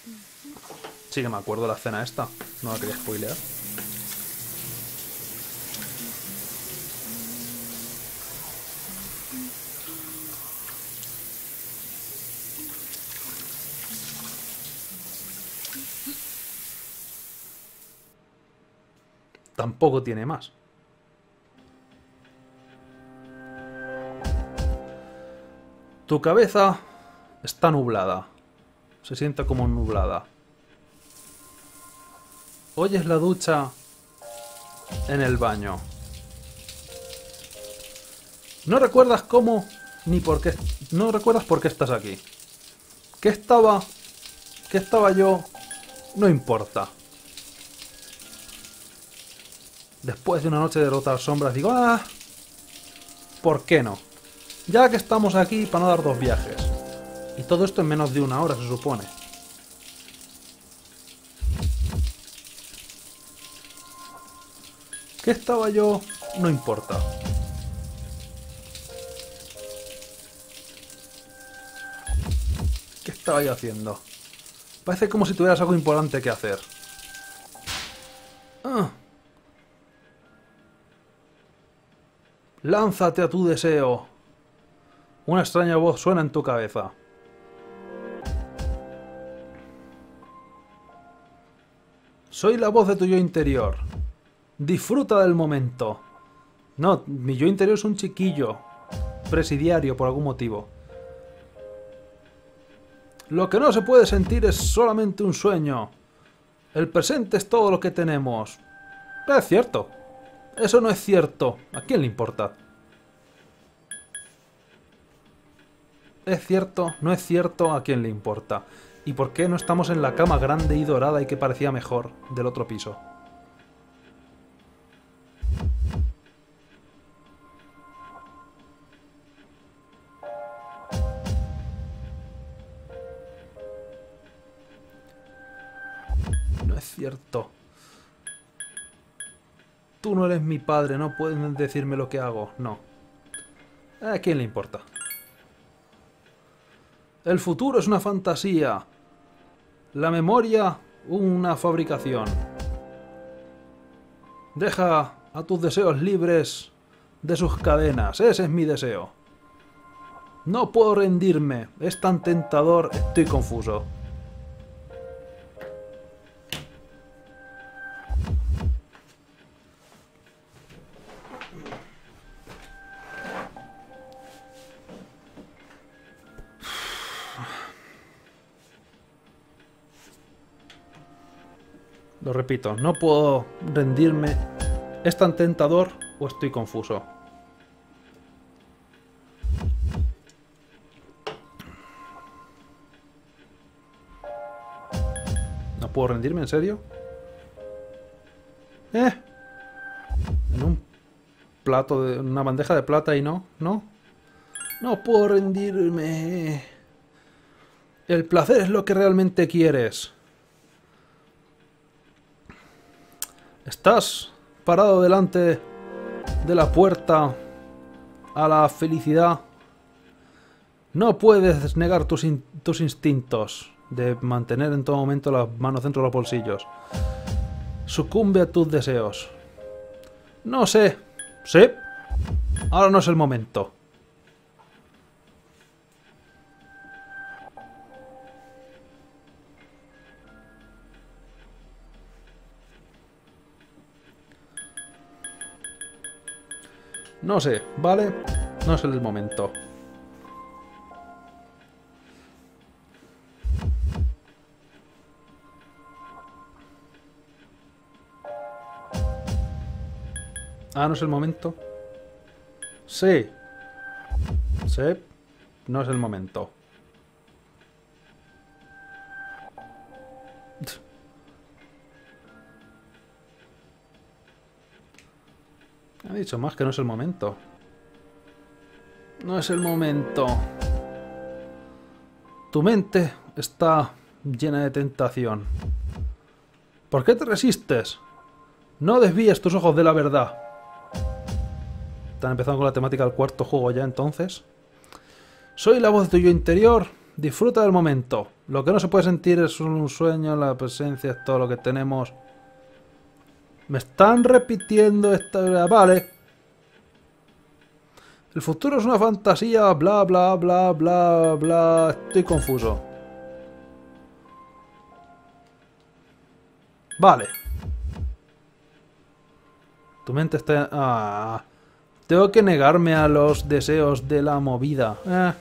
Sí que me acuerdo de la escena esta. No la quería spoilear. Tampoco tiene más. Tu cabeza está nublada. Se siente como nublada. Oyes la ducha en el baño. No recuerdas cómo ni por qué. No recuerdas por qué estás aquí. ¿Qué estaba yo? No importa. Después de una noche de rotar sombras digo, ¿por qué no? Ya que estamos aquí para no dar dos viajes. Y todo esto en menos de una hora, se supone. ¿Qué estaba yo? No importa. ¿Qué estaba yo haciendo? Parece como si tuvieras algo importante que hacer. Lánzate a tu deseo. Una extraña voz suena en tu cabeza. Soy la voz de tu yo interior. Disfruta del momento. No, mi yo interior es un chiquillo. Presidiario por algún motivo. Lo que no se puede sentir es solamente un sueño. El presente es todo lo que tenemos. Es cierto. Eso no es cierto. ¿A quién le importa? ¿Es cierto? ¿No es cierto? ¿A quién le importa? ¿Y por qué no estamos en la cama grande y dorada y que parecía mejor del otro piso? No es cierto. Tú no eres mi padre, no puedes decirme lo que hago. No. ¿A quién le importa? El futuro es una fantasía. La memoria, una fabricación. Deja a tus deseos libres de sus cadenas. Ese es mi deseo. No puedo rendirme. Es tan tentador. Estoy confuso. Lo repito, no puedo rendirme. ¿Es tan tentador o estoy confuso? ¿No puedo rendirme, en serio? En un plato de una bandeja de plata y no, ¿no? No puedo rendirme. El placer es lo que realmente quieres. Estás parado delante de la puerta a la felicidad. No puedes negar tus instintos de mantener en todo momento las manos dentro de los bolsillos. Sucumbe a tus deseos. No sé. ¿Sí? Ahora no es el momento. No sé, ¿vale? No es el momento. Ah, ¿no es el momento? Sí. Sí. No es el momento. Ha dicho más que no es el momento. No es el momento. Tu mente está llena de tentación. ¿Por qué te resistes? No desvíes tus ojos de la verdad. Están empezando con la temática del cuarto juego ya entonces. Soy la voz de tu yo interior. Disfruta del momento. Lo que no se puede sentir es un sueño, la presencia es todo lo que tenemos. Me están repitiendo esta... Vale. El futuro es una fantasía, bla, bla, bla, bla, bla... Estoy confuso. Vale. Tu mente está... Ah. Tengo que negarme a los deseos de la movida.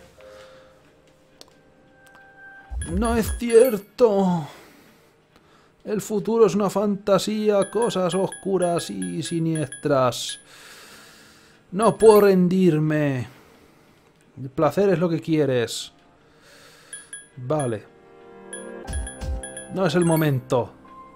No es cierto. El futuro es una fantasía, cosas oscuras y siniestras. No puedo rendirme. El placer es lo que quieres. Vale. No es el momento.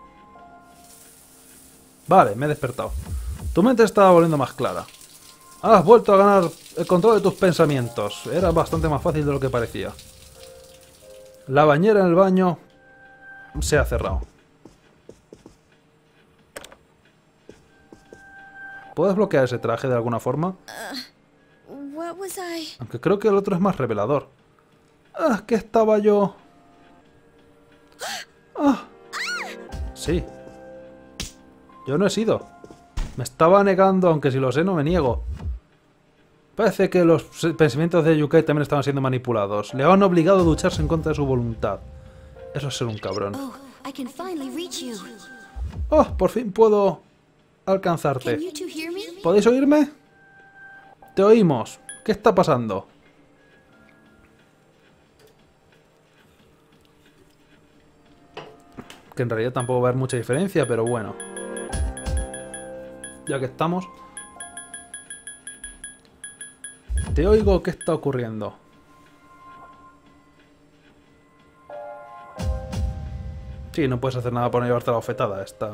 Vale, me he despertado. Tu mente estaba volviendo más clara. Has vuelto a ganar el control de tus pensamientos. Era bastante más fácil de lo que parecía. La bañera en el baño se ha cerrado. ¿Puedes bloquear ese traje de alguna forma? Aunque creo que el otro es más revelador. Ah, ¿qué estaba yo? Ah. Sí. Yo no he sido. Me estaba negando, aunque si lo sé no me niego. Parece que los pensamientos de Yukai también estaban siendo manipulados. Le han obligado a ducharse en contra de su voluntad. Eso es ser un cabrón. Oh, por fin puedo alcanzarte. ¿Podéis oírme? Te oímos. ¿Qué está pasando? Que en realidad tampoco va a haber mucha diferencia, pero bueno. Ya que estamos... Te oigo, ¿qué está ocurriendo? Sí, no puedes hacer nada por no llevarte la bofetada. Esta...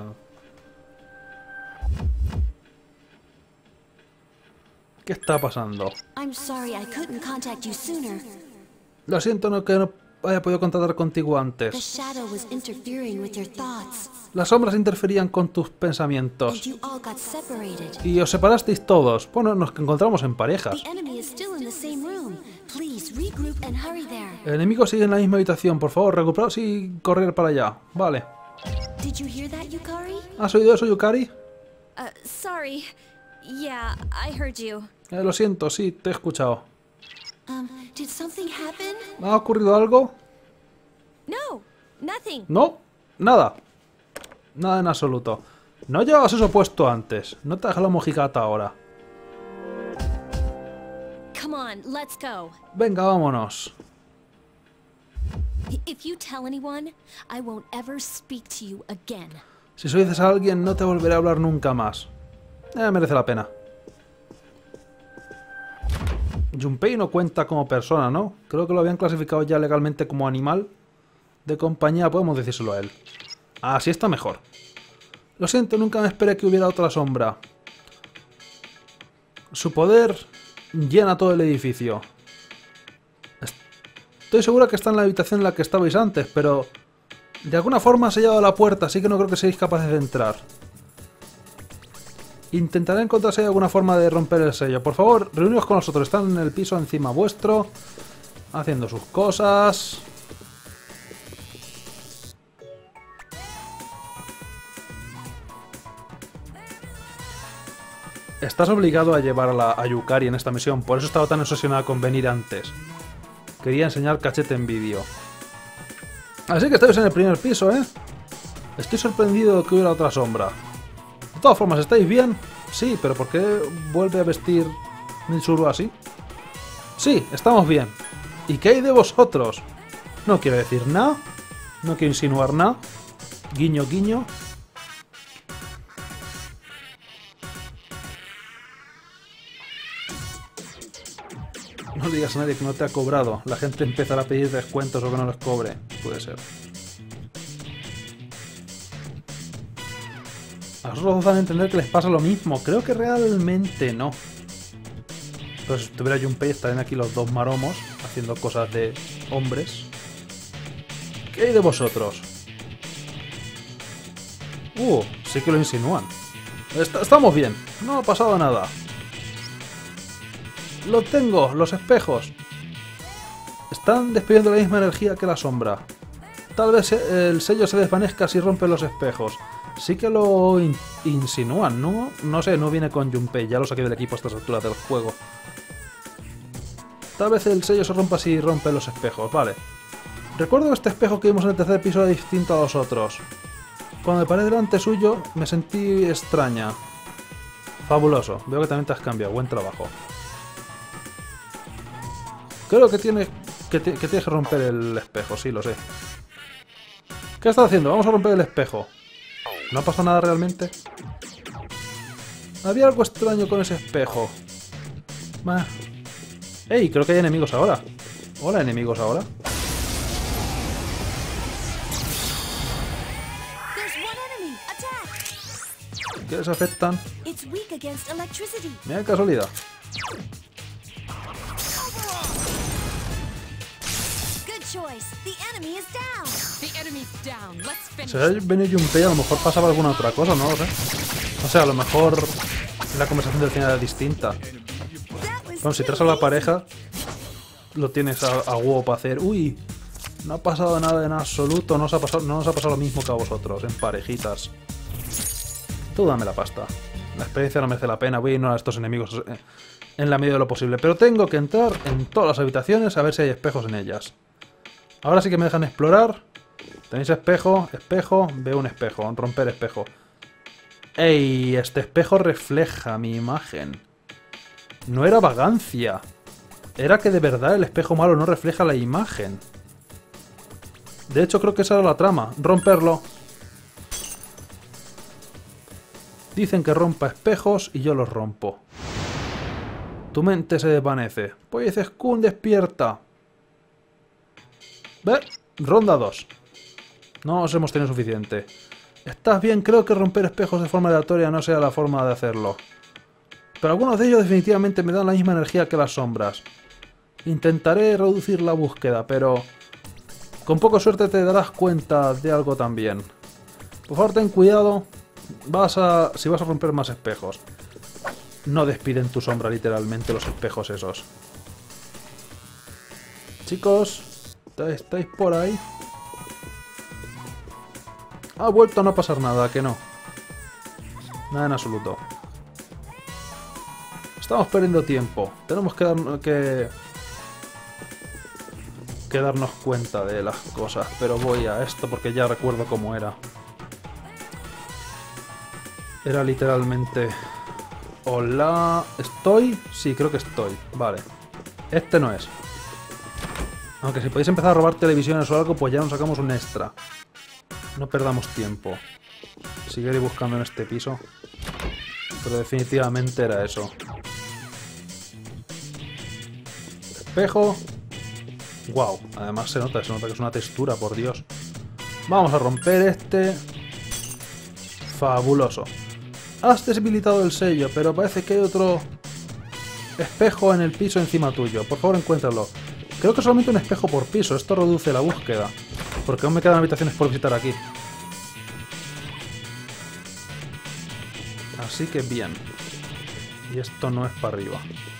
¿Qué está pasando? Lo siento, no que no haya podido contactar contigo antes. Las sombras interferían con tus pensamientos. Y os separasteis todos. Bueno, nos encontramos en parejas. El enemigo sigue en la misma habitación. Por favor, recuperaos y correr para allá. Vale. ¿Has oído eso, Yukari? Lo siento, sí, te he escuchado. ¿Ha ocurrido algo? No, nada. Nada en absoluto. No llevabas eso puesto antes. No te hagas la mojigata ahora. Venga, vámonos. Si eso dices a alguien, no te volveré a hablar nunca más. Merece la pena. Junpei no cuenta como persona, ¿no? Creo que lo habían clasificado ya legalmente como animal de compañía. Podemos decírselo a él. Así está mejor. Lo siento, nunca me esperé que hubiera otra sombra. Su poder llena todo el edificio. Estoy segura que está en la habitación en la que estabais antes, pero de alguna forma ha sellado la puerta, así que no creo que seáis capaces de entrar. Intentaré encontrar si hay alguna forma de romper el sello. Por favor, reuníos con nosotros. Están en el piso encima vuestro, haciendo sus cosas. Estás obligado a llevar a Yukari en esta misión, por eso estaba tan obsesionada con venir antes. Quería enseñar cachete en vídeo. Así que estáis en el primer piso, ¿eh? Estoy sorprendido de que hubiera otra sombra. De todas formas, ¿estáis bien? Sí, pero ¿por qué vuelve a vestir Mitsuru así? Sí, estamos bien. ¿Y qué hay de vosotros? No quiero decir nada. No quiero insinuar nada. Guiño, guiño. No digas a nadie que no te ha cobrado. La gente empezará a pedir descuentos o que no los cobre. Puede ser. A nosotros dan a entender que les pasa lo mismo. Creo que realmente no. Pero si estuviera Junpei estarían aquí los dos maromos haciendo cosas de hombres. ¿Qué hay de vosotros? Sí que lo insinúan. Estamos bien. No ha pasado nada. Lo tengo, los espejos. Están despidiendo la misma energía que la sombra. Tal vez el sello se desvanezca si rompe los espejos. Sí que lo insinúan, ¿no? No sé, no viene con Junpei, ya lo saqué del equipo a estas alturas del juego. Tal vez el sello se rompa si rompe los espejos, vale. Recuerdo que este espejo que vimos en el tercer episodio era distinto a los otros. Cuando me paré delante suyo, me sentí extraña. Fabuloso, veo que también te has cambiado, buen trabajo. Creo que tienes que romper el espejo, sí, lo sé. ¿Qué estás haciendo? Vamos a romper el espejo. ¿No ha pasado nada realmente? Había algo extraño con ese espejo. ¡Ey! Creo que hay enemigos ahora. Hola, enemigos ahora. ¿Qué les afectan? Mira qué casualidad. Si ha venido Junpei, a lo mejor pasaba alguna otra cosa, no lo sé. O sea, a lo mejor la conversación del final era distinta. Bueno, si traes a la pareja, lo tienes a huevo para hacer. Uy, no ha pasado nada en absoluto, no nos ha pasado lo mismo que a vosotros, en parejitas. Tú dame la pasta. La experiencia no merece la pena, voy a ignorar a estos enemigos en la medida de lo posible. Pero tengo que entrar en todas las habitaciones a ver si hay espejos en ellas. Ahora sí que me dejan explorar. Tenéis espejo, espejo, veo un espejo, romper espejo. ¡Ey! Este espejo refleja mi imagen. No era vagancia. Era que de verdad el espejo malo no refleja la imagen. De hecho, creo que esa era la trama. Romperlo. Dicen que rompa espejos y yo los rompo. Tu mente se desvanece. Pues Skun despierta. ¿Ve? Ronda 2. No nos hemos tenido suficiente. ¿Estás bien? Creo que romper espejos de forma aleatoria no sea la forma de hacerlo. Pero algunos de ellos definitivamente me dan la misma energía que las sombras. Intentaré reducir la búsqueda, pero con poca suerte te darás cuenta de algo también. Por favor, ten cuidado si vas a romper más espejos. No despiden tu sombra literalmente los espejos esos. Chicos, ¿estáis por ahí? Ha vuelto a no pasar nada, que no. Nada en absoluto. Estamos perdiendo tiempo. Tenemos que darnos cuenta de las cosas. Pero voy a esto porque ya recuerdo cómo era. Era literalmente... Hola... ¿Estoy? Sí, creo que estoy. Vale. Este no es. Aunque si podéis empezar a robar televisiones o algo, pues ya nos sacamos un extra. No perdamos tiempo. Seguiré buscando en este piso. Pero definitivamente era eso. Espejo. Wow, además se nota que es una textura, por Dios. Vamos a romper este. Fabuloso. Has deshabilitado el sello, pero parece que hay otro espejo en el piso encima tuyo. Por favor, encuéntralo. Creo que solamente un espejo por piso. Esto reduce la búsqueda. Porque aún me quedan habitaciones por visitar aquí. Así que bien. Y esto no es para arriba.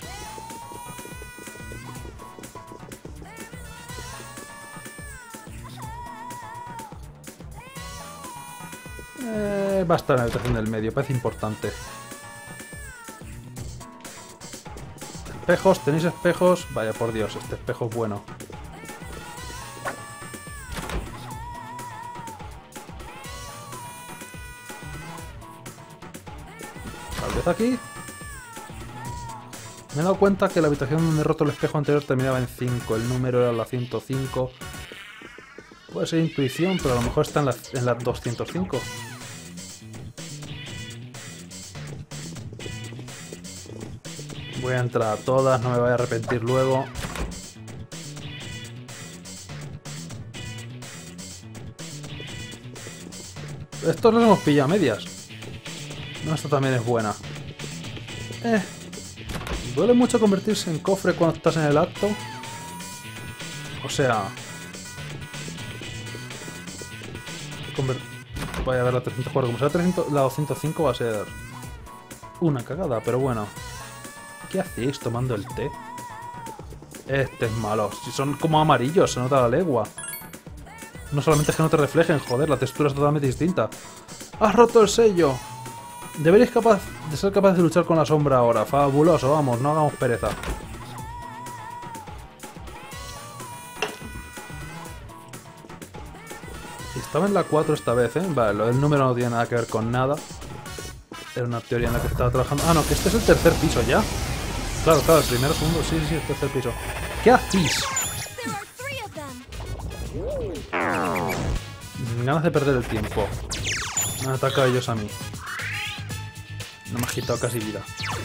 Va a estar en la habitación del medio, parece importante. Espejos, ¿tenéis espejos? Vaya por Dios, este espejo es bueno. Tal vez aquí. Me he dado cuenta que la habitación donde he roto el espejo anterior terminaba en 5. El número era la 105. Puede ser intuición, pero a lo mejor está en la 205. Voy a entrar a todas, no me voy a arrepentir luego. Estos los hemos pillado a medias. No, esta también es buena. Duele mucho convertirse en cofre cuando estás en el acto. O sea... Voy a ver la 304. Como sea la 205 va a ser una cagada, pero bueno. ¿Qué hacéis tomando el té? Este es malo. Si son como amarillos, se nota a la legua. No solamente es que no te reflejen, joder, la textura es totalmente distinta. ¡Has roto el sello! Deberíais de ser capaz de luchar con la sombra ahora. Fabuloso, vamos, no hagamos pereza. Estaba en la 4 esta vez, ¿eh? Vale, lo del número no tiene nada que ver con nada. Era una teoría en la que estaba trabajando. Ah, no, que este es el tercer piso ya. Claro, el primero, segundo, sí, el tercer piso. ¿Qué hacéis? Ganas de perder el tiempo. Me han atacado ellos a mí. No me has quitado casi vida.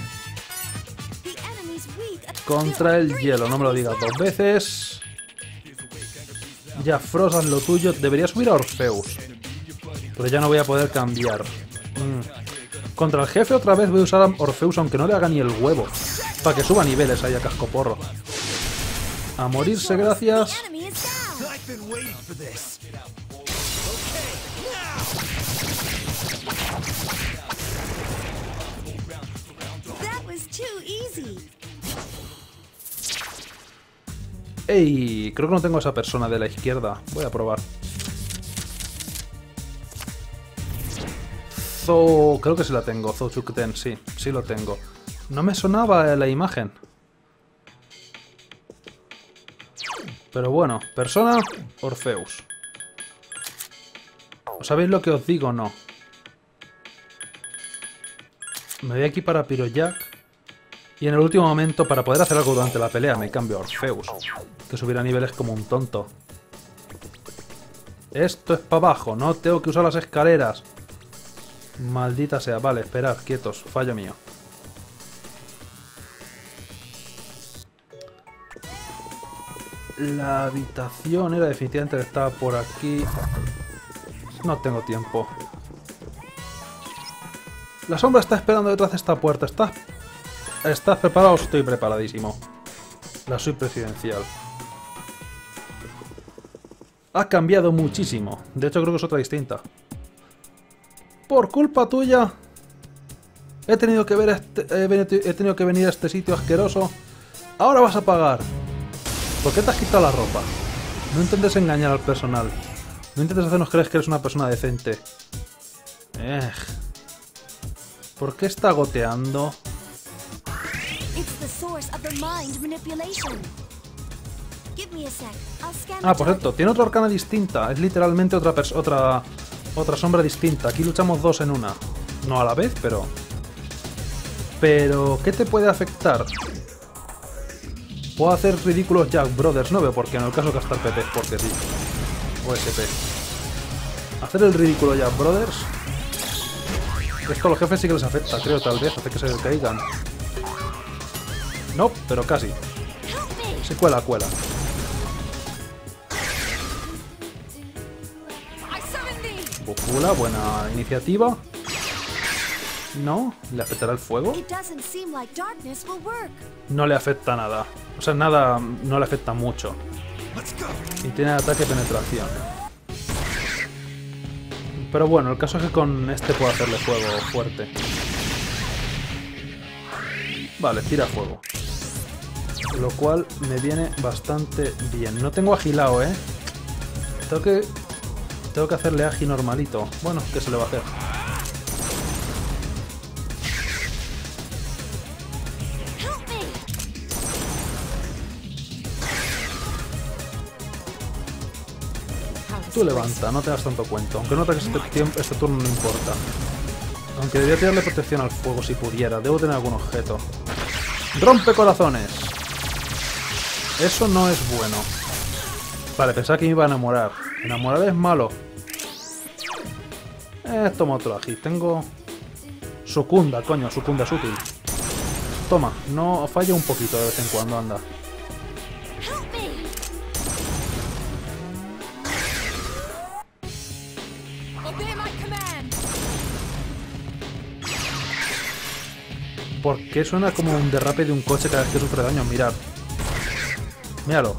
Contra el hielo, no me lo digas 2 veces. Ya, Frost, haz lo tuyo. Debería subir a Orpheus. Pero ya no voy a poder cambiar. Contra el jefe otra vez voy a usar a Orpheus, aunque no le haga ni el huevo. Para que suba niveles ahí a cascoporro. A morirse, gracias. ¡Ey! Creo que no tengo a esa persona de la izquierda. Voy a probar. Creo que sí la tengo. Zochukten, sí. Sí lo tengo. No me sonaba la imagen. Pero bueno. Persona, Orpheus. ¿Os sabéis lo que os digo o no? Me voy aquí para Pyrojack. Y en el último momento, para poder hacer algo durante la pelea, me cambio a Orpheus. Que subiera niveles como un tonto. Esto es para abajo, no tengo que usar las escaleras. Maldita sea. Vale, esperad, quietos. Fallo mío. La habitación era definitivamente que estaba por aquí. No tengo tiempo. La sombra está esperando detrás de esta puerta. ¿Estás preparado? Estoy preparadísimo. La suite presidencial. Ha cambiado muchísimo. De hecho, creo que es otra distinta. Por culpa tuya. He tenido que venir a este sitio asqueroso. Ahora vas a pagar. ¿Por qué te has quitado la ropa? No intentes engañar al personal. No intentes hacernos creer que eres una persona decente. ¿Por qué está goteando? Ah, por cierto, tiene otra arcana distinta. Es literalmente otra sombra distinta. Aquí luchamos dos en una. No a la vez, pero... ¿qué te puede afectar? Puedo hacer ridículos Jack Brothers. No veo por qué. En el caso gastar PP, porque sí. O SP. Hacer el ridículo Jack Brothers. Esto a los jefes sí que les afecta, creo, tal vez. Hace que se caigan. No, pero casi. Se cuela. Búcula, buena iniciativa. ¿No? ¿Le afectará el fuego? No le afecta nada. O sea, nada, no le afecta mucho. Y tiene ataque penetración. Pero bueno, el caso es que con este puedo hacerle fuego fuerte. Vale, tira fuego. Lo cual me viene bastante bien. No tengo agilado, ¿eh? Tengo que hacerle agi normalito. Bueno, ¿qué se le va a hacer? Tú levanta, no te das tanto cuento. Aunque no ataques este turno no importa. Aunque debería tirarle protección al fuego si pudiera. Debo tener algún objeto. ¡Rompe corazones! Eso no es bueno. Vale, pensaba que me iba a enamorar. Enamorar es malo. Toma otro agi. Tengo... Sucunda, coño. Sucunda es útil. Toma. No falla un poquito de vez en cuando, anda. ¿Por qué suena como un derrape de un coche cada vez que sufre daño? Mirad. Míralo.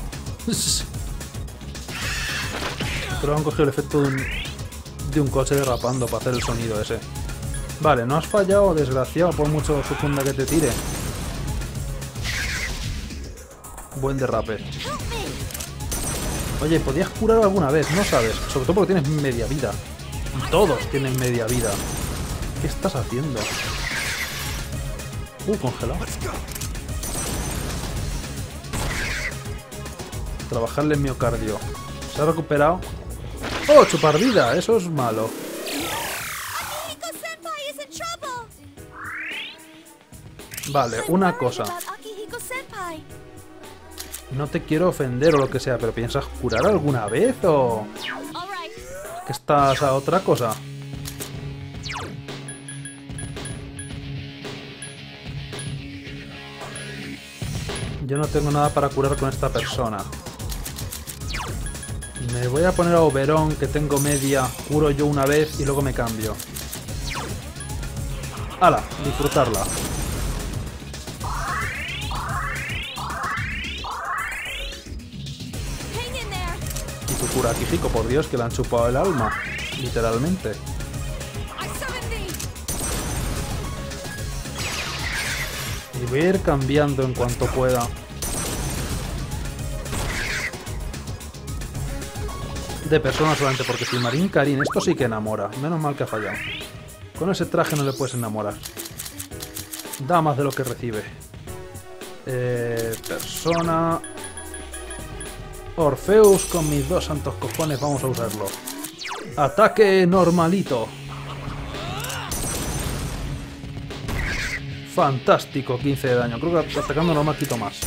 Pero han cogido el efecto de un coche derrapando para hacer el sonido ese. Vale, no has fallado, desgraciado, por mucho Sukunda que te tire. Buen derrape. Oye, podías curar alguna vez, ¿no sabes? Sobre todo porque tienes media vida. Y todos tienen media vida. ¿Qué estás haciendo? Congelado. Trabajarle en miocardio. ¿Se ha recuperado? ¡Oh, chupar vida! Eso es malo. Vale, una cosa. No te quiero ofender o lo que sea, pero ¿piensas curar alguna vez o...? ¿Que estás a otra cosa? Yo no tengo nada para curar con esta persona. Me voy a poner a Oberon, que tengo media, curo yo una vez y luego me cambio. ¡Hala! Disfrutarla. Y tu cura Kijiko, por Dios, que le han chupado el alma. Literalmente. Y voy a ir cambiando en cuanto pueda. De persona solamente, porque si Marín Karin, esto sí que enamora. Menos mal que ha fallado. Con ese traje no le puedes enamorar. Da más de lo que recibe. Persona... Orpheus, con mis dos santos cojones vamos a usarlo. Ataque normalito. Fantástico, 15 de daño. Creo que atacando normal quito más.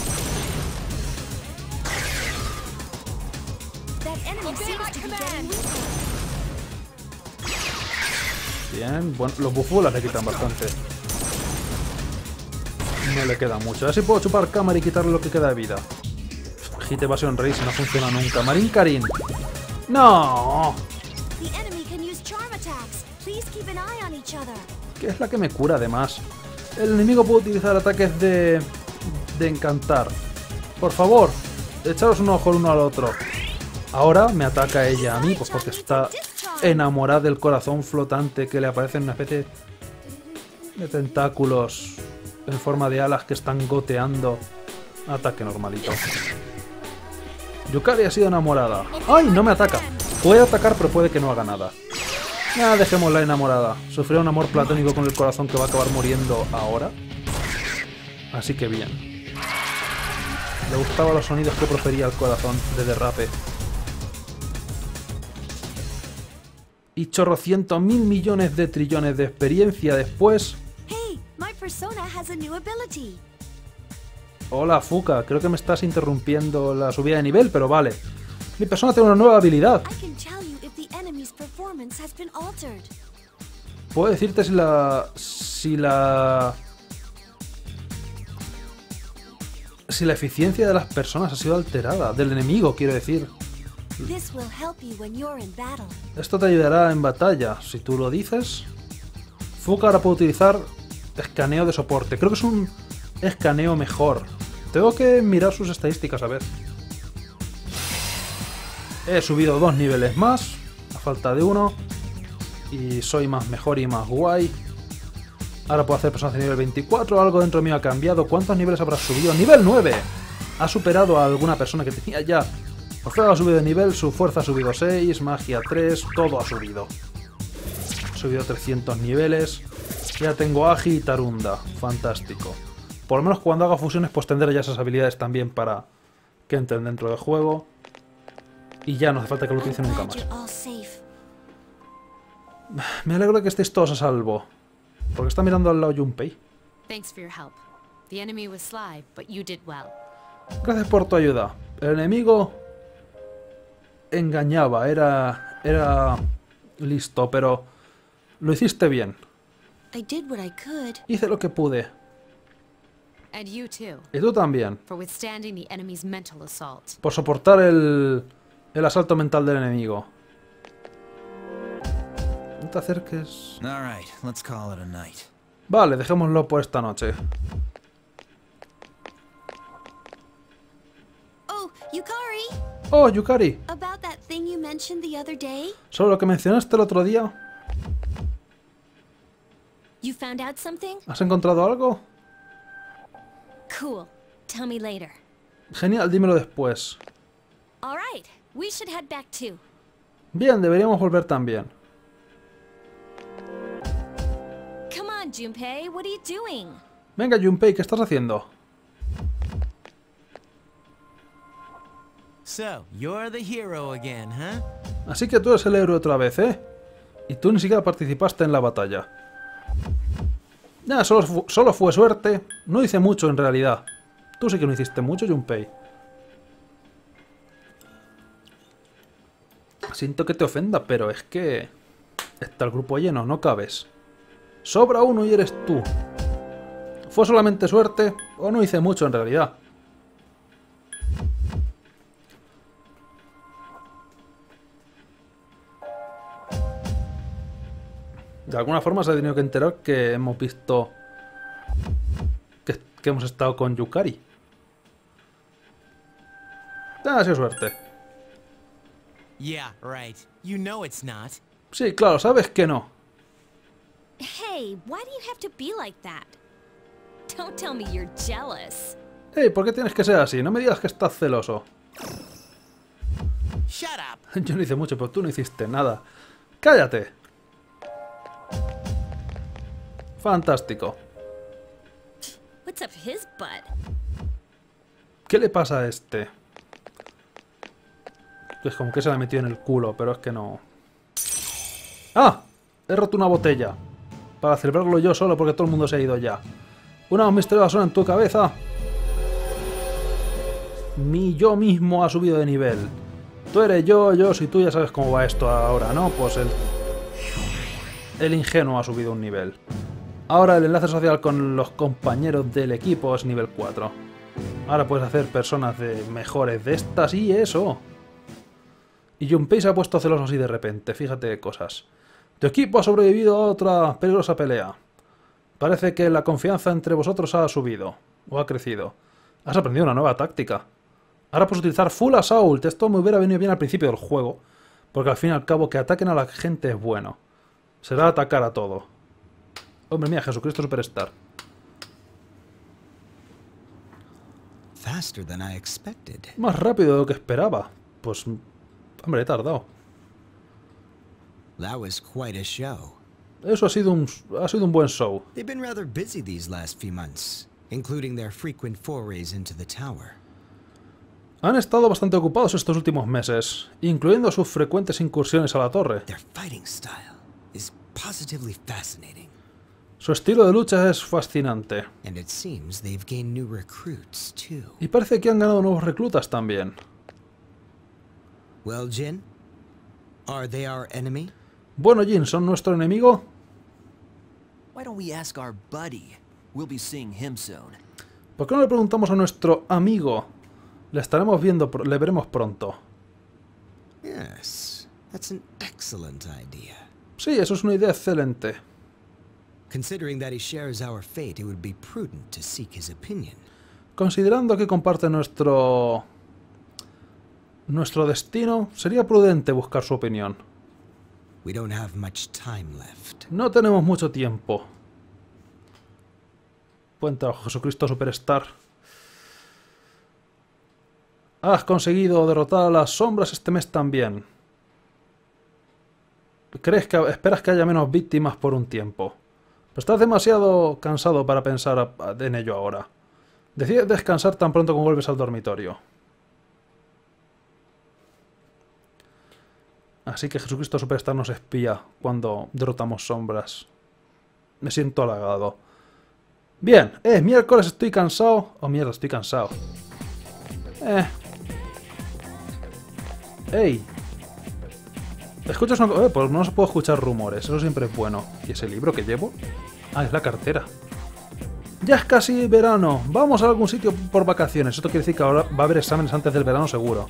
Bien, bueno, los bufulas le quitan bastante. No le queda mucho. A ver si puedo chupar cámara y quitarle lo que queda de vida. Hit Evasion Race no funciona nunca. Marín Karin. ¡No! ¿Qué es la que me cura además? El enemigo puede utilizar ataques de encantar. Por favor, echaros un ojo el uno al otro. Ahora me ataca ella a mí, pues porque está enamorada del corazón flotante que le aparece en una especie de tentáculos en forma de alas que están goteando. Ataque normalito. Yukari ha sido enamorada. ¡Ay! No me ataca. Puede atacar, pero puede que no haga nada. Nada, dejémosla enamorada. Sufrió un amor platónico con el corazón que va a acabar muriendo ahora. Así que bien. Le gustaban los sonidos que profería el corazón de derrape. Y chorrocientos mil millones de trillones de experiencia después... Hola, Fuka. Creo que me estás interrumpiendo la subida de nivel, pero vale. Mi persona tiene una nueva habilidad. Puedo decirte si la eficiencia de las personas ha sido alterada. Del enemigo, quiero decir. Esto te ayudará en batalla, si tú lo dices. Fuka ahora puede utilizar escaneo de soporte. Creo que es un escaneo mejor. Tengo que mirar sus estadísticas a ver. He subido 2 niveles más, a falta de 1. Y soy más mejor y más guay. Ahora puedo hacer personaje de nivel 24. Algo dentro mío ha cambiado. ¿Cuántos niveles habrá subido? ¡Nivel 9! Ha superado a alguna persona que tenía ya. Orfeo ha subido de nivel, su fuerza ha subido 6, magia 3, todo ha subido. Ha subido 300 niveles. Ya tengo Agi y Tarunda. Fantástico. Por lo menos cuando haga fusiones pues tendré ya esas habilidades también para que entren dentro del juego. Y ya no hace falta que lo utilice nunca más. Me alegro de que estéis todos a salvo. Porque está mirando al lado Junpei. Gracias por tu ayuda. El enemigo engañaba, era listo, pero lo hiciste bien. Hice lo que pude. Y tú también. Por soportar el asalto mental del enemigo. No te acerques. Vale, dejémoslo por esta noche. Oh, Yukari. ¿Sobre lo que mencionaste el otro día? ¿Has encontrado algo? Genial, dímelo después. All right, we should head back too. Bien, deberíamos volver también. Come on, Junpei, what are you doing? Venga, Junpei, ¿qué estás haciendo? So, you're the hero again, huh? Así que tú eres el héroe otra vez, ¿eh? Y tú ni siquiera participaste en la batalla. Ya, solo fue suerte. No hice mucho en realidad. Tú sí que no hiciste mucho, Junpei. Siento que te ofenda, pero es que... está el grupo lleno, no cabes. Sobra uno y eres tú. ¿Fue solamente suerte o no hice mucho en realidad? De alguna forma se ha tenido que enterar que hemos visto... que hemos estado con Yukari. Ha sido suerte. Yeah, right. You know it's not. Sí, claro, sabes que no. Hey, why do you have to be like that? Don't tell me you're jealous. Hey, ¿por qué tienes que ser así? No me digas que estás celoso. Shut up. Yo no hice mucho, pero tú no hiciste nada. ¡Cállate! Fantástico. What's up his butt? ¿Qué le pasa a este? Es como que se la metió en el culo, pero es que no... ¡Ah! He roto una botella. Para celebrarlo yo solo porque todo el mundo se ha ido ya. Una voz misteriosa suena en tu cabeza. Mi yo mismo ha subido de nivel. Tú eres yo soy tú, ya sabes cómo va esto ahora, ¿no? Pues el ingenuo ha subido un nivel. Ahora el enlace social con los compañeros del equipo es nivel 4. Ahora puedes hacer personas de mejores de estas y eso. Y Junpei se ha puesto celoso así de repente, fíjate qué cosas. Tu equipo ha sobrevivido a otra peligrosa pelea. Parece que la confianza entre vosotros ha subido, o ha crecido. Has aprendido una nueva táctica. Ahora puedes utilizar Full Assault. Esto me hubiera venido bien al principio del juego, porque al fin y al cabo que ataquen a la gente es bueno. Será atacar a todo. Hombre mía, Jesucristo Superstar. Faster than I expected. Más rápido de lo que esperaba. Pues, hombre, he tardado. That was quite a show. Eso ha sido un buen show. They've been rather busy these last few months, including their frequent forays into the tower. Han estado bastante ocupados estos últimos meses, incluyendo sus frecuentes incursiones a la torre. Their fighting style is positively fascinating. Su estilo de lucha es fascinante. And it seems they've gained new recruits too. Y parece que han ganado nuevos reclutas también. Well, Jin, are they our enemy? Bueno, Jin, ¿son nuestro enemigo? Why don't we ask our buddy? We'll be seeing him soon. ¿Por qué no le preguntamos a nuestro amigo? Le estaremos viendo, le veremos pronto. Yes, that's an excellent idea. Sí, eso es una idea excelente. Considering that he shares our fate, it would be prudent to seek his opinion. Considerando que comparte nuestro destino, sería prudente buscar su opinión. We don't have much time left. No tenemos mucho tiempo. Buen trabajo, Jesucristo Superstar. Has conseguido derrotar a las sombras este mes también. Esperas que haya menos víctimas por un tiempo. Pero estás demasiado cansado para pensar en ello ahora. Decides descansar tan pronto como vuelves al dormitorio. Así que Jesucristo Superstar nos espía cuando derrotamos sombras. Me siento halagado. Bien, es miércoles, estoy cansado. Oh, mierda, estoy cansado. ¡Ey! ¿Escuchas una... pues no se puede escuchar rumores, eso siempre es bueno. ¿Y ese libro que llevo? Ah, es la cartera. Ya es casi verano. Vamos a algún sitio por vacaciones. Esto quiere decir que ahora va a haber exámenes antes del verano seguro.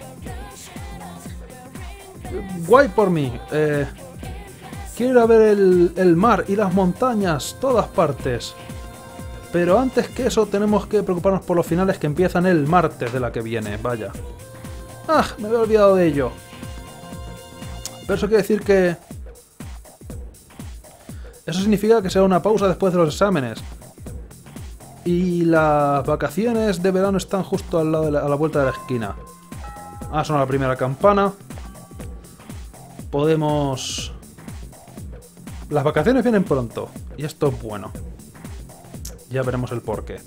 Guay por mí. Quiero ir a ver el mar y las montañas, todas partes. Pero antes que eso tenemos que preocuparnos por los finales que empiezan el martes de la que viene, vaya. ¡Ah! Me había olvidado de ello. Pero eso quiere decir que... Eso significa que será una pausa después de los exámenes. Y las vacaciones de verano están justo al lado a la vuelta de la esquina. Ah, suena la primera campana. Podemos... Las vacaciones vienen pronto. Y esto es bueno. Ya veremos el porqué.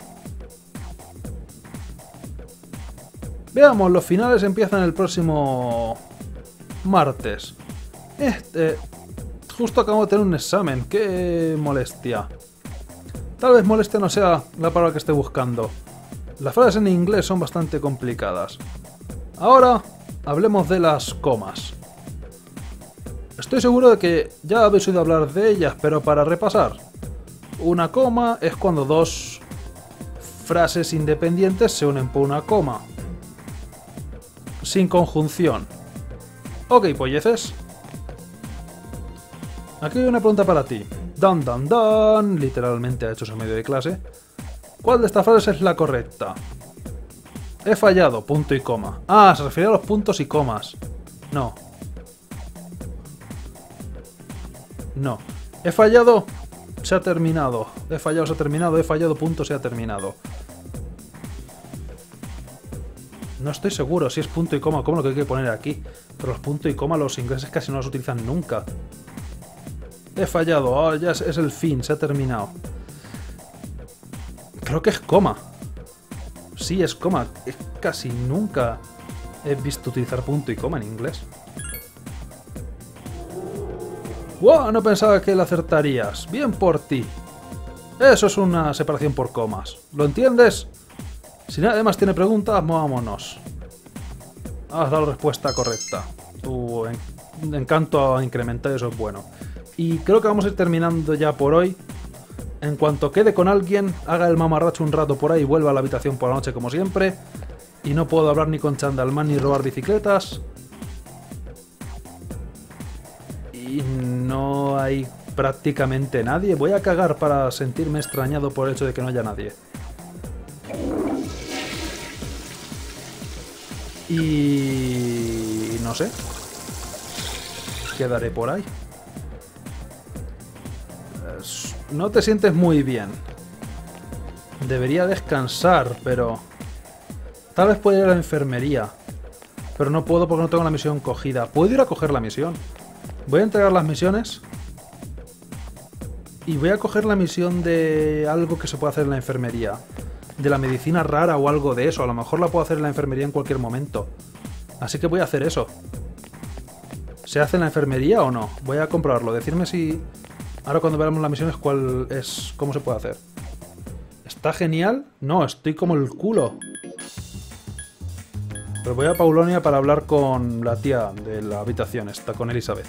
Veamos, los finales empiezan el próximo... martes. Justo acabo de tener un examen. ¡Qué molestia! Tal vez molestia no sea la palabra que esté buscando. Las frases en inglés son bastante complicadas. Ahora, hablemos de las comas. Estoy seguro de que ya habéis oído hablar de ellas, pero para repasar. Una coma es cuando dos frases independientes se unen por una coma. Sin conjunción. Ok, polleces. Aquí hay una pregunta para ti. Dan, dan, dan. Literalmente ha hecho eso en medio de clase. ¿Cuál de estas frases es la correcta? He fallado, punto y coma. Ah, se refiere a los puntos y comas. No. No. He fallado, se ha terminado. He fallado, se ha terminado. He fallado, punto, se ha terminado. No estoy seguro si es punto y coma como lo que hay que poner aquí. Pero los puntos y coma los ingleses casi no los utilizan nunca. He fallado, oh, ya es el fin, se ha terminado. Creo que es coma. Sí, es coma. Casi nunca he visto utilizar punto y coma en inglés. ¡Wow! No pensaba que lo acertarías. Bien por ti. Eso es una separación por comas. ¿Lo entiendes? Si nadie más tiene preguntas, movámonos. Has dado la respuesta correcta. Tu encanto ha incrementado, eso es bueno. Y creo que vamos a ir terminando ya por hoy. En cuanto quede con alguien, haga el mamarracho un rato por ahí y vuelva a la habitación por la noche como siempre. Y no puedo hablar ni con Chandalman ni robar bicicletas. Y no hay prácticamente nadie. Voy a cagar para sentirme extrañado por el hecho de que no haya nadie. Y... no sé. Quedaré por ahí. No te sientes muy bien. Debería descansar, pero... Tal vez pueda ir a la enfermería. Pero no puedo porque no tengo la misión cogida. ¿Puedo ir a coger la misión? Voy a entregar las misiones. Y voy a coger la misión de algo que se puede hacer en la enfermería. De la medicina rara o algo de eso. A lo mejor la puedo hacer en la enfermería en cualquier momento. Así que voy a hacer eso. ¿Se hace en la enfermería o no? Voy a comprobarlo. Decirme si... Ahora cuando veamos las misiones, ¿cuál es? ¿Cómo se puede hacer? ¿Está genial? No, estoy como el culo. Pero voy a Paulonia para hablar con la tía de la habitación esta, con Elizabeth.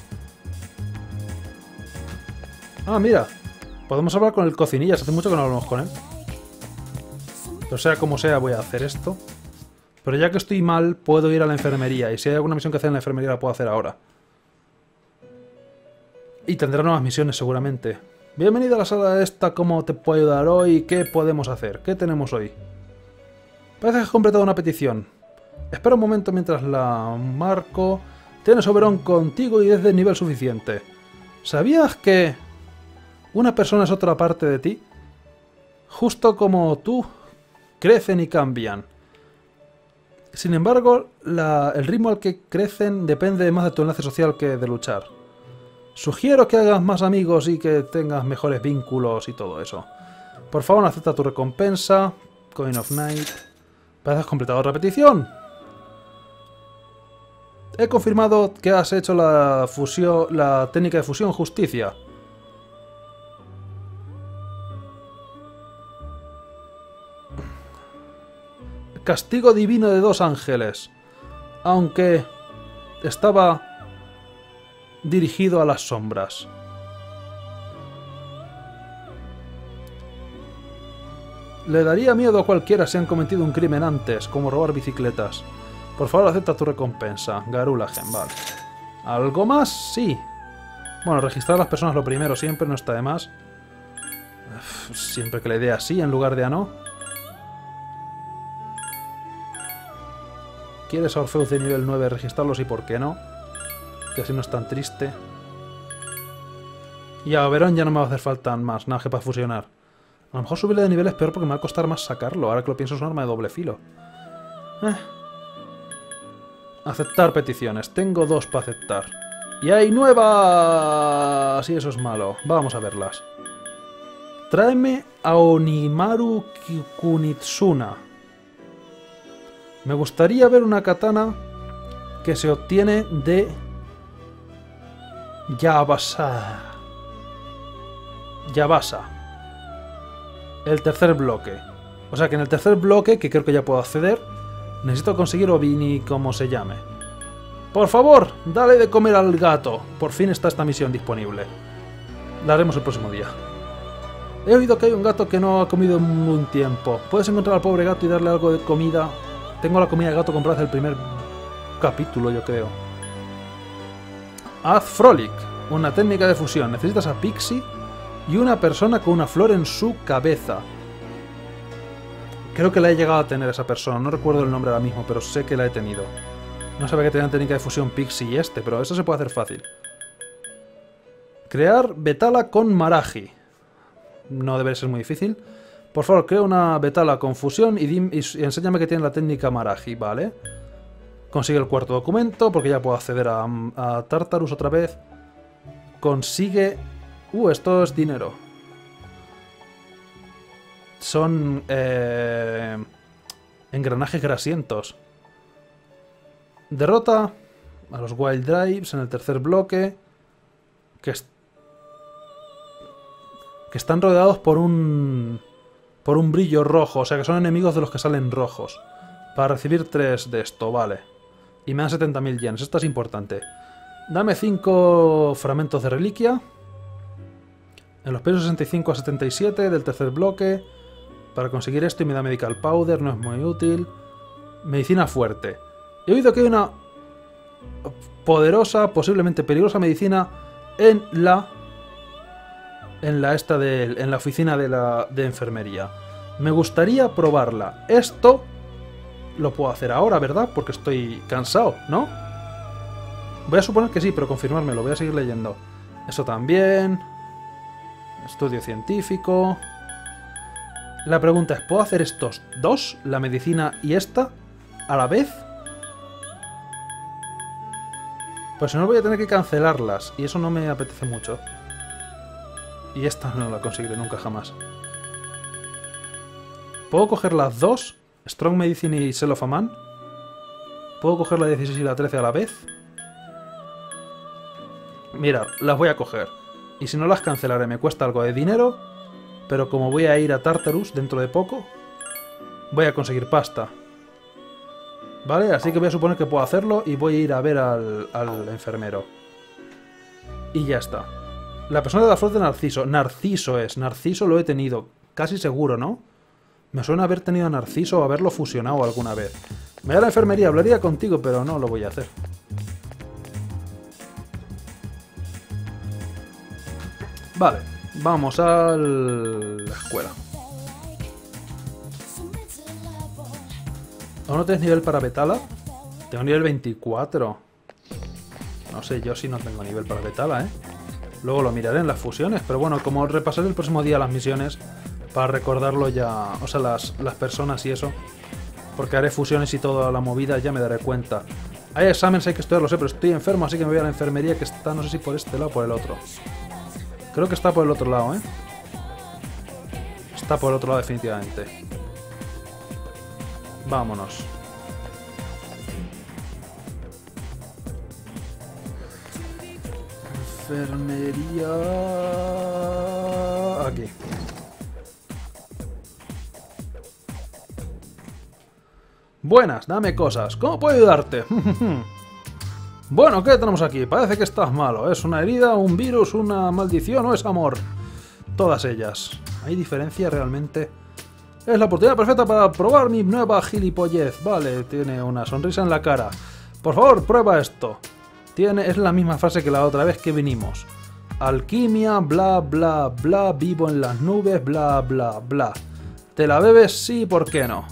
Ah, mira. Podemos hablar con el cocinillas. Hace mucho que no hablamos con él. Pero sea como sea, voy a hacer esto. Pero ya que estoy mal, puedo ir a la enfermería. Y si hay alguna misión que hacer en la enfermería, la puedo hacer ahora. Y tendrá nuevas misiones seguramente. Bienvenido a la sala esta, ¿cómo te puedo ayudar hoy? ¿Qué podemos hacer? ¿Qué tenemos hoy? Parece que has completado una petición. Espera un momento mientras la marco. Tienes Oberon contigo y es de nivel suficiente. ¿Sabías que una persona es otra parte de ti? Justo como tú, crecen y cambian. Sin embargo, el ritmo al que crecen depende más de tu enlace social que de luchar. Sugiero que hagas más amigos y que tengas mejores vínculos y todo eso. Por favor, acepta tu recompensa. Coin of Night. Parece que has completado otra petición. He confirmado que has hecho la técnica de fusión justicia. Castigo divino de 2 ángeles. Aunque estaba dirigido a las sombras. Le daría miedo a cualquiera si han cometido un crimen antes, como robar bicicletas. Por favor, acepta tu recompensa. Garulagen, vale. ¿Algo más? Sí. Bueno, registrar a las personas lo primero siempre, no está de más. Siempre que le dé así en lugar de a no. ¿Quieres a Orpheus de nivel 9 registrarlos y por qué no? Que así no es tan triste. Y a Oberon ya no me va a hacer falta más, nada que para fusionar. A lo mejor subirle de nivel es peor porque me va a costar más sacarlo. Ahora que lo pienso es un arma de doble filo. Aceptar peticiones. Tengo 2 para aceptar. ¡Y hay nuevas! Y eso es malo. Vamos a verlas. Tráeme a Onimaru Kunitsuna. Me gustaría ver una katana que se obtiene de Yabasa. El tercer bloque. O sea que en el tercer bloque, que creo que ya puedo acceder, necesito conseguir Obini, como se llame. Por favor, dale de comer al gato. Por fin está esta misión disponible. La haremos el próximo día. He oído que hay un gato que no ha comido en un tiempo. ¿Puedes encontrar al pobre gato y darle algo de comida? Tengo la comida de gato comprada desde el primer capítulo, yo creo. Haz Frolic. Una técnica de fusión. Necesitas a Pixie y una persona con una flor en su cabeza. Creo que la he llegado a tener esa persona. No recuerdo el nombre ahora mismo, pero sé que la he tenido. No sabía que tenían técnica de fusión Pixie y pero eso se puede hacer fácil. Crear Betala con Maraji. No debe ser muy difícil. Por favor, crea una Betala con fusión y enséñame que tiene la técnica Maraji, ¿vale? Consigue el cuarto documento, porque ya puedo acceder a Tartarus otra vez. Consigue... esto es dinero. Son... engranajes grasientos. Derrota a los Wild Drives en el tercer bloque. Que están rodeados por un brillo rojo. O sea que son enemigos de los que salen rojos. Para recibir 3 de esto, vale. Y me dan 70.000 yenes. Esto es importante. Dame 5 fragmentos de reliquia. En los pesos 65 a 77 del tercer bloque. Para conseguir esto y me da Medical Powder. No es muy útil. Medicina fuerte. He oído que hay una poderosa, posiblemente peligrosa medicina en la oficina de enfermería. Me gustaría probarla. Esto lo puedo hacer ahora, ¿verdad? Porque estoy cansado, ¿no? Voy a suponer que sí, pero confirmármelo. Voy a seguir leyendo. Eso también. Estudio científico. La pregunta es, ¿puedo hacer estos dos? La medicina y esta a la vez. Pues si no voy a tener que cancelarlas. Y eso no me apetece mucho. Y esta no la conseguiré nunca jamás. ¿Puedo coger las dos? Strong Medicine y Seal of a Man. ¿Puedo coger la 16 y la 13 a la vez? Mirad, las voy a coger. Y si no las cancelaré, me cuesta algo de dinero. Pero como voy a ir a Tartarus dentro de poco, voy a conseguir pasta. ¿Vale? Así que voy a suponer que puedo hacerlo y voy a ir a ver al enfermero. Y ya está. La persona de la flor de Narciso. Narciso es. Narciso lo he tenido. Casi seguro, ¿no? Me suena haber tenido a Narciso o haberlo fusionado alguna vez. Me voy a la enfermería, hablaría contigo, pero no lo voy a hacer. Vale, vamos a la escuela. ¿Aún no tienes nivel para Betala? Tengo nivel 24. No sé yo si no tengo nivel para Betala, ¿eh? Luego lo miraré en las fusiones, pero bueno, como repasaré el próximo día las misiones para recordarlo ya, o sea, las personas y eso, porque haré fusiones y toda la movida, ya me daré cuenta. Hay exámenes, hay que estudiarlo, sé, pero estoy enfermo, así que me voy a la enfermería que está, no sé si por este lado o por el otro. Creo que está por el otro lado, ¿eh? Está por el otro lado definitivamente. Vámonos. Enfermería... Aquí. Buenas, dame cosas. ¿Cómo puedo ayudarte? Bueno, ¿qué tenemos aquí? Parece que estás malo. ¿Es una herida, un virus, una maldición o es amor? Todas ellas. ¿Hay diferencia realmente? Es la oportunidad perfecta para probar mi nueva gilipollez. Vale, tiene una sonrisa en la cara. Por favor, prueba esto. Es la misma frase que la otra vez que vinimos. Alquimia, bla, bla, bla, vivo en las nubes, bla, bla, bla. ¿Te la bebes? Sí, ¿por qué no?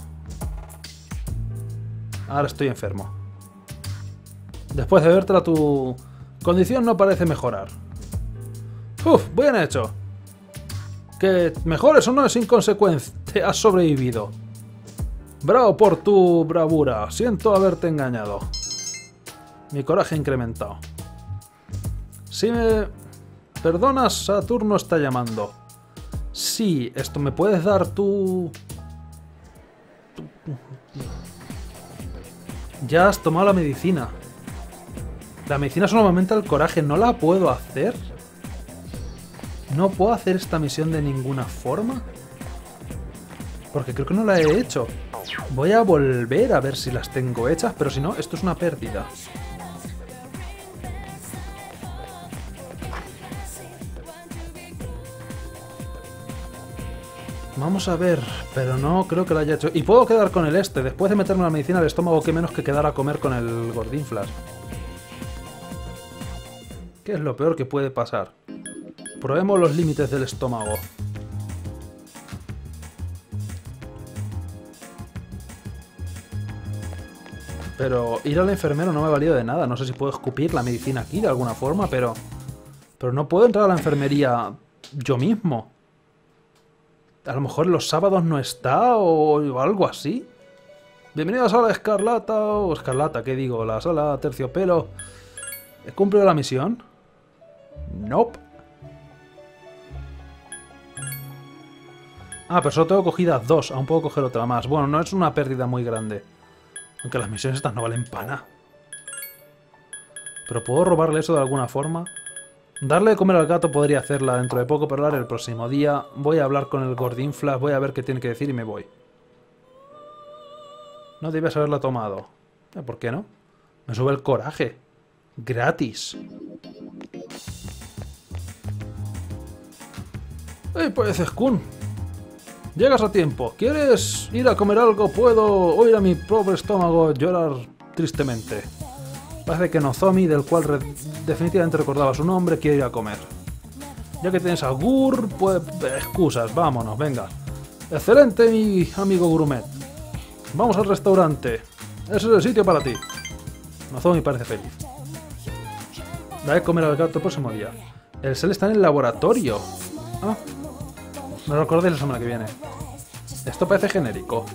Ahora estoy enfermo. Después de bebértela, tu condición no parece mejorar. ¡Uf! Bien hecho. Que mejor, eso no es inconsecuente. Has sobrevivido. Bravo por tu bravura. Siento haberte engañado. Mi coraje ha incrementado. Si me perdonas, Saturno está llamando. Sí, esto me puedes dar tu... Ya has tomado la medicina. La medicina solo me aumenta el coraje. ¿No la puedo hacer? ¿No puedo hacer esta misión de ninguna forma? Porque creo que no la he hecho. Voy a volver a ver si las tengo hechas, pero si no, esto es una pérdida. Vamos a ver, pero no creo que lo haya hecho. Y puedo quedar con el este. Después de meterme la medicina al estómago, qué menos que quedar a comer con el gordinflas. ¿Qué es lo peor que puede pasar? Probemos los límites del estómago. Pero ir al enfermero no me ha valido de nada. No sé si puedo escupir la medicina aquí de alguna forma, pero no puedo entrar a la enfermería yo mismo. A lo mejor los sábados no está o algo así. Bienvenido a la sala Escarlata o Escarlata, ¿qué digo? La sala Terciopelo. ¿He cumplido la misión? Nope. Ah, pero solo tengo cogidas 2. Aún puedo coger otra más. Bueno, no es una pérdida muy grande. Aunque las misiones estas no valen pana. Pero puedo robarle eso de alguna forma. Darle de comer al gato podría hacerla dentro de poco, pero ahora el próximo día voy a hablar con el gordinflas, voy a ver qué tiene que decir y me voy. No debes haberla tomado. ¿Por qué no? Me sube el coraje. Gratis. ¡Hey, pues, Kun! Llegas a tiempo. ¿Quieres ir a comer algo? Puedo oír a mi pobre estómago llorar tristemente. Parece que Nozomi, del cual definitivamente recordaba su nombre, quiere ir a comer. Ya que tienes a Gur, pues excusas, vámonos, venga. Excelente, mi amigo Grumet. Vamos al restaurante. Ese es el sitio para ti. Nozomi parece feliz. Da de comer al gato el próximo día. El Cell está en el laboratorio. Ah, me lo acordé la semana que viene. Esto parece genérico.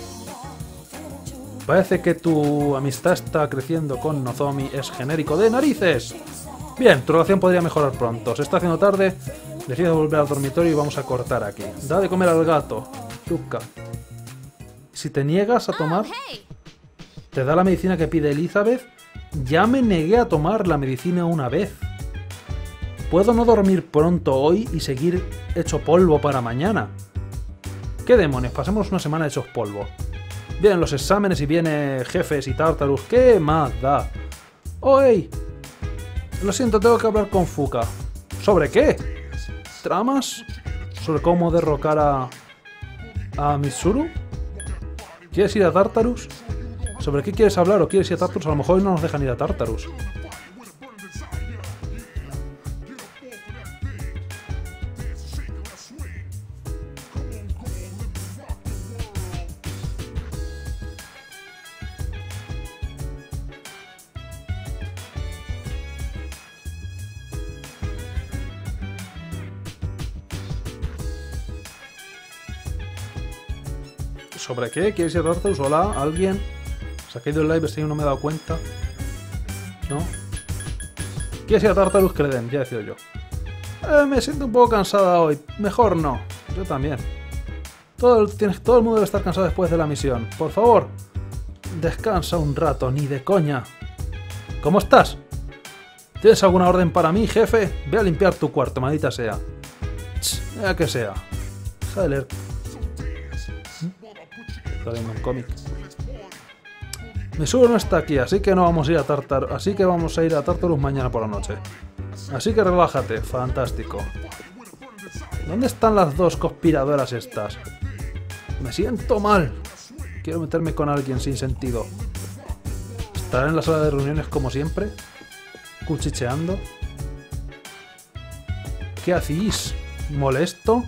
Parece que tu amistad está creciendo con Nozomi. Es genérico de narices. Bien, tu relación podría mejorar pronto. Se está haciendo tarde. Decido volver al dormitorio y vamos a cortar aquí. Da de comer al gato. Zuka. Si te niegas a tomar, te da la medicina que pide Elizabeth. Ya me negué a tomar la medicina una vez. ¿Puedo no dormir pronto hoy y seguir hecho polvo para mañana? ¿Qué demonios? Pasemos una semana hechos polvo. Vienen los exámenes y viene jefes y Tartarus. ¿Qué más da? ¡Oh, hey! Lo siento, tengo que hablar con Fuka. ¿Sobre qué? ¿Tramas? ¿Sobre cómo derrocar a Mitsuru? ¿Quieres ir a Tartarus? ¿Sobre qué quieres hablar o quieres ir a Tartarus? A lo mejor no nos dejan ir a Tartarus. ¿Sobre qué? ¿Quieres ir a Tartarus? Hola, ¿alguien? ¿Se ha caído el live? Si no me he dado cuenta. ¿No? ¿Quieres ir a Tartarus? Que le den, ya decido yo. Me siento un poco cansada hoy. Mejor no. Yo también. Todo el mundo debe estar cansado después de la misión. Por favor, descansa un rato, ni de coña. ¿Cómo estás? ¿Tienes alguna orden para mí, jefe? Ve a limpiar tu cuarto, maldita sea. Ya que sea. Deja de leer. Está leyendo un cómic. Mitsuru no está aquí, así que no vamos a ir a Tartarus. Así que vamos a ir a Tartarus mañana por la noche. Así que relájate, fantástico. ¿Dónde están las dos conspiradoras estas? Me siento mal. Quiero meterme con alguien sin sentido. ¿Estarán en la sala de reuniones como siempre? Cuchicheando. ¿Qué hacéis? ¿Molesto?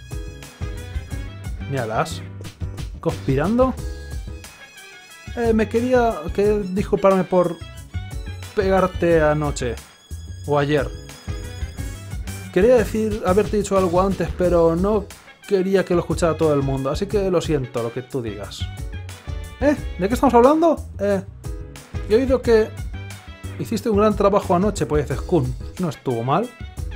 Míralas. ¿Conspirando? Me quería disculparme por pegarte anoche. O ayer. Quería haberte dicho algo antes, pero no quería que lo escuchara todo el mundo, así que lo siento, lo que tú digas. ¿De qué estamos hablando? He oído que hiciste un gran trabajo anoche, pues Skun. No estuvo mal.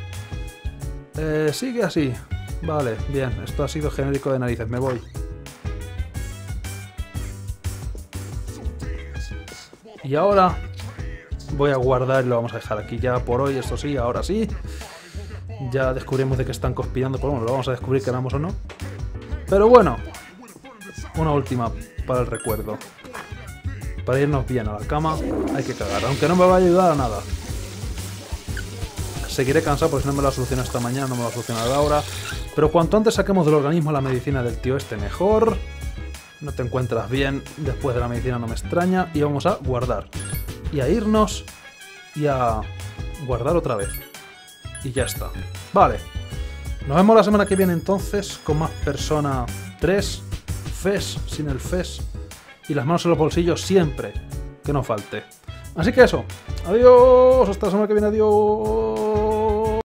Sigue así. Vale, bien, esto ha sido genérico de narices, me voy. Y ahora voy a guardar y lo vamos a dejar aquí ya por hoy, esto sí, ahora sí. Ya descubrimos de que están conspirando, pero bueno, lo vamos a descubrir, queramos o no. Pero bueno, una última para el recuerdo. Para irnos bien a la cama hay que cagar, aunque no me va a ayudar a nada. Seguiré cansado porque si no me lo ha solucionado esta mañana, no me lo ha solucionado ahora. Pero cuanto antes saquemos del organismo la medicina del tío este, mejor. No te encuentras bien, después de la medicina no me extraña. Y vamos a guardar. Y a irnos y a guardar otra vez. Y ya está. Vale. Nos vemos la semana que viene entonces con más Persona 3. FES sin el FES. Y las manos en los bolsillos siempre. Que no falte. Así que eso. Adiós. Hasta la semana que viene. Adiós.